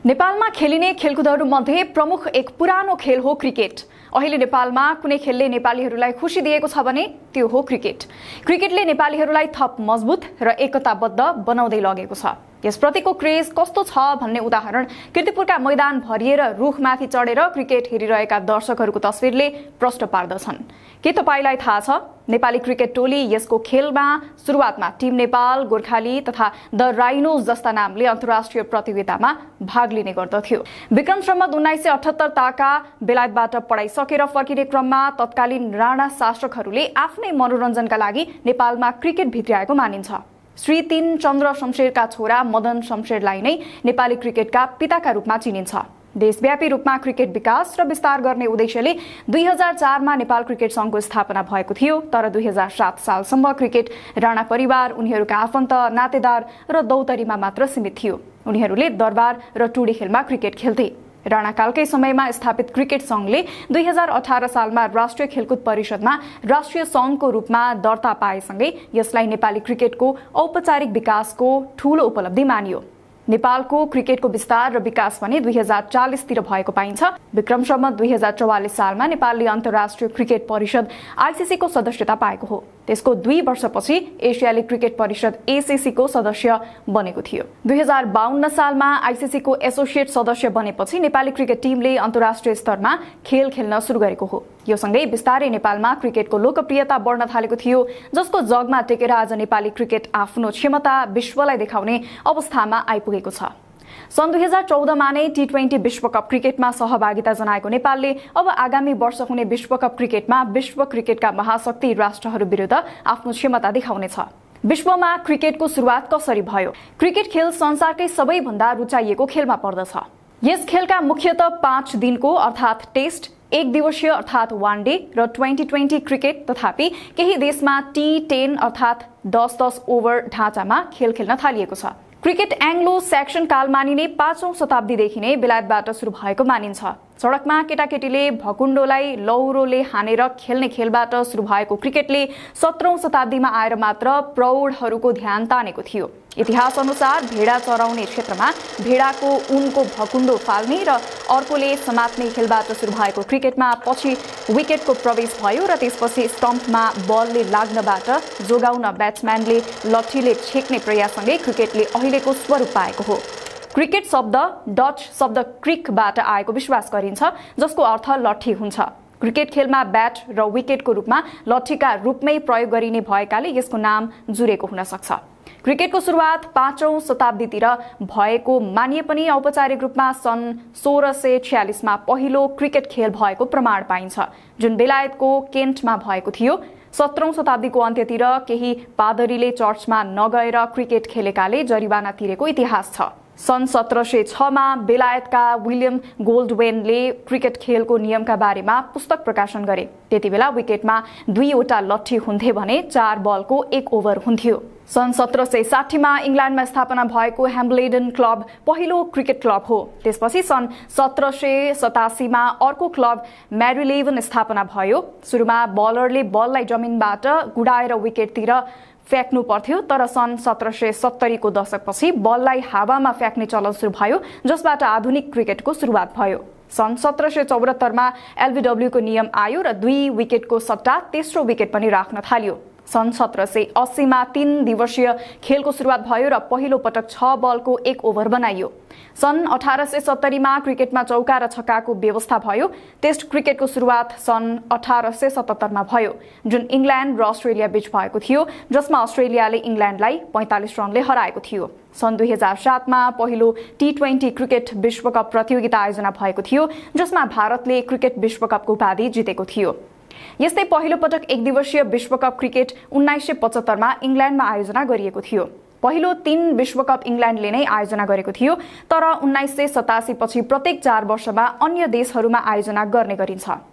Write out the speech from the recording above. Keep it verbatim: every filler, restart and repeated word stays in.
नेपालमा खेलिने खेलकुदहरू मध्ये प्रमुख एक पुरानो खेल हो क्रिकेट। अहिले नेपालमा कुनै खेलले नेपालीहरूलाई खुशी दिएको छ भने त्यो हो क्रिकेट। क्रिकेटले नेपालीहरूलाई थप मजबुत र एकताबद्ध बनाउँदै लगेको छ। यसप्रतिको क्रेज कस्तो छ भन्ने उदाहरण कीर्तिपुरका मैदान भरिएर रुखमाथि चढेर क्रिकेट हेरिरहेका दर्शकहरूको तस्बिरले प्रष्ट पार्दछन्। के तपाईलाई थाहा छ, नेपाली क्रिकेट टोली यसको खेलमा सुरुवातमा टिम नेपाल, गोर्खाली तथा द राइनोज जस्ता नामले अन्तर्राष्ट्रिय प्रतियोगितामा भाग लिने गर्दथ्यो। विक्रम सम्वत उन्नाइस सय अठहत्तर ताका बेलायतबाट पढाइसकेर फर्किने क्रममा तत्कालीन राणा शासकहरूले आफ्नै मनोरञ्जनका लागि नेपालमा क्रिकेट भित्र्याएको मानिन्छ। श्री तीन चन्द्र शमशेरका छोरा मदन शमशेरलाई नै नेपाली क्रिकेटका पिताका रूपमा चिनिन्छ। देशव्यापी रूपमा क्रिकेट विकास र विस्तार गर्ने उद्देश्यले दुई हजार चारमा नेपाल क्रिकेट संघको स्थापना भएको थियो। तर दुई हजार सात सालसम्म क्रिकेट राणा परिवार, उनीहरूका आफन्त, नातेदार र दौतरीमा मात्र सीमित थियो। उनीहरूले दरबार र टुडी खेलमा क्रिकेट खेल्थे। राणाकालकै समयमा स्थापित क्रिकेट संघले दुई हजार अठार सालमा राष्ट्रिय खेलकुद परिषदमा राष्ट्रिय संघको रूपमा दर्ता पाएसँगै यसलाई नेपाली क्रिकेटको औपचारिक विकासको ठूलो उपलब्धि मानियो। नेपालको क्रिकेटको विस्तार र विकास भने दुई हजार चालीसतिर भएको पाइन्छ। विक्रम सम्वत दुई हजार चौवालिस सालमा नेपालले अन्तर्राष्ट्रिय क्रिकेट परिषद आईसीसी को सदस्यता पाएको हो। त्यसको दुई वर्षपछि एसियाली क्रिकेट परिषद एसीसी को सदस्य बनेको थियो। दुई हजार बाहन्न सालमा आईसीसी को एसोसिएट सदस्य बनेपछि नेपाली क्रिकेट टिमले अन्तर्राष्ट्रिय स्तरमा खेल खेल्न सुरु गरेको हो। यो सँगै बिस्तारै नेपालमा क्रिकेटको लोकप्रियता बढ्न थालेको थियो, जसको जगमा टेकेर आज नेपाली क्रिकेट आफ्नो क्षमता विश्वलाई देखाउने अवस्थामा आइपुगेको छ। सन् दुई हजार चौधमा नै टी ट्वेन्टी विश्वकप क्रिकेटमा सहभागिता जनाएको नेपालले अब आगामी वर्ष हुने विश्वकप क्रिकेटमा विश्व क्रिकेटका महाशक्ति राष्ट्रहरू विरुद्ध आफ्नो क्षमता देखाउनेछ। विश्वमा क्रिकेटको सुरुवात कसरी भयो? क्रिकेट खेल संसारकै सबैभन्दा रुचाइएको खेलमा पर्दछ। यस खेलका मुख्यतः पाँच दिनको अर्थात् टेस्ट, एक दिवसीय अर्थात् वान डे र ट्वेन्टी ट्वेन्टी क्रिकेट, तथापि केही देशमा टी टेन अर्थात् दस दस ओभर ढाँचामा खेल खेल्न थालिएको छ। क्रिकेट एङ्ग्लो सेक्सन काल मानिने पाँचौं शताब्दीदेखि नै बेलायतबाट सुरु भएको मानिन्छ। सडकमा केटाकेटीले भकुण्डोलाई लौरोले हानेर खेल्ने खेलबाट सुरु भएको क्रिकेटले सत्रौं शताब्दीमा आएर मात्र प्रौढहरूको ध्यान तानेको थियो। इतिहास अनुसार भेडा चराउने क्षेत्रमा भेडाको उनको भकुण्डो फाल्ने र अर्कोले समात्ने खेलबाट सुरु भएको क्रिकेटमा पछि विकेटको प्रवेश भयो र त्यसपछि स्टम्पमा बलले लाग्नबाट जोगाउन ब्याट्सम्यानले लट्ठीले छेक्ने प्रयाससँगै क्रिकेटले अहिलेको स्वरूप पाएको हो। क्रिकेट शब्द डच शब्द क्रिकबाट आएको विश्वास गरिन्छ, जसको अर्थ लट्ठी हुन्छ। क्रिकेट खेलमा ब्याट र विकेटको रूपमा लट्ठीका रूपमै प्रयोग गरिने भएकाले यसको नाम जुरेको हुन सक्छ। क्रिकेटको सुरुवात पाँचौं शताब्दीतिर भएको मानिए पनि औपचारिक रूपमा सन् सोह्र सय छयालिसमा पहिलो क्रिकेट खेल भएको प्रमाण पाइन्छ, जुन बेलायतको केन्टमा भएको थियो। सत्रौं शताब्दीको अन्त्यतिर केही पादरीले चर्चमा नगएर क्रिकेट खेलेकाले जरिवाना तिरेको इतिहास छ। सन् सत्र सय छमा बेलायतका विलियम गोल्डवेनले क्रिकेट खेलको नियमका बारेमा पुस्तक प्रकाशन गरे। त्यति बेला विकेटमा दुईवटा लट्ठी हुन्थे भने चार बलको एक ओभर हुन्थ्यो। सन् सत्र सय साठीमा इङ्ल्यान्डमा स्थापना भएको ह्याम्बलेडन क्लब पहिलो क्रिकेट क्लब हो। त्यसपछि सन् सत्र सय सतासीमा अर्को क्लब म्यारीलेभन स्थापना भयो। सुरुमा बलरले बललाई जमिनबाट गुडाएर विकेटतिर फ्याँक्नु पर्थ्यो, तर सन् सत्र सय सत्तरीको दशकपछि बललाई हावामा फ्याँक्ने चलन सुरु भयो, जसबाट आधुनिक क्रिकेटको सुरुवात भयो। सन् सत्र सय चौरात्तरमा एलबीडब्ल्यूको नियम आयो र दुई विकेटको सट्टा तेस्रो विकेट पनि राख्न थालियो। सन् सत्र सय अस्सीमा तीन दिवसीय खेलको सुरुवात भयो र पहिलो पटक छ बलको एक ओभर बनाइयो। सन् अठार सय सत्तरीमा क्रिकेटमा चौका र छक्काको व्यवस्था भयो। टेस्ट क्रिकेटको सुरुवात सन् अठार सय सतहत्तरमा भयो, जुन इङ्ल्यान्ड र अस्ट्रेलिया बीच भएको थियो, जसमा अस्ट्रेलियाले इङ्ल्यान्डलाई पैंतालिस रनले हराएको थियो। सन् दुई हजार सातमा पहिलो टी ट्वेन्टी क्रिकेट विश्वकप प्रतियोगिता आयोजना भएको थियो, जसमा भारतले क्रिकेट विश्वकपको उपाधि जितेको थियो। यस्तै पहिलो पटक एक दिवसीय विश्वकप क्रिकेट उन्नाइस सय पचहत्तरमा इङ्ल्यान्डमा आयोजना गरिएको थियो। पहिलो तीन विश्वकप इङ्ल्यान्डले नै आयोजना गरेको थियो, तर उन्नाइस सय सतासी पछि प्रत्येक चार वर्षमा अन्य देशहरूमा आयोजना गर्ने गरिन्छ।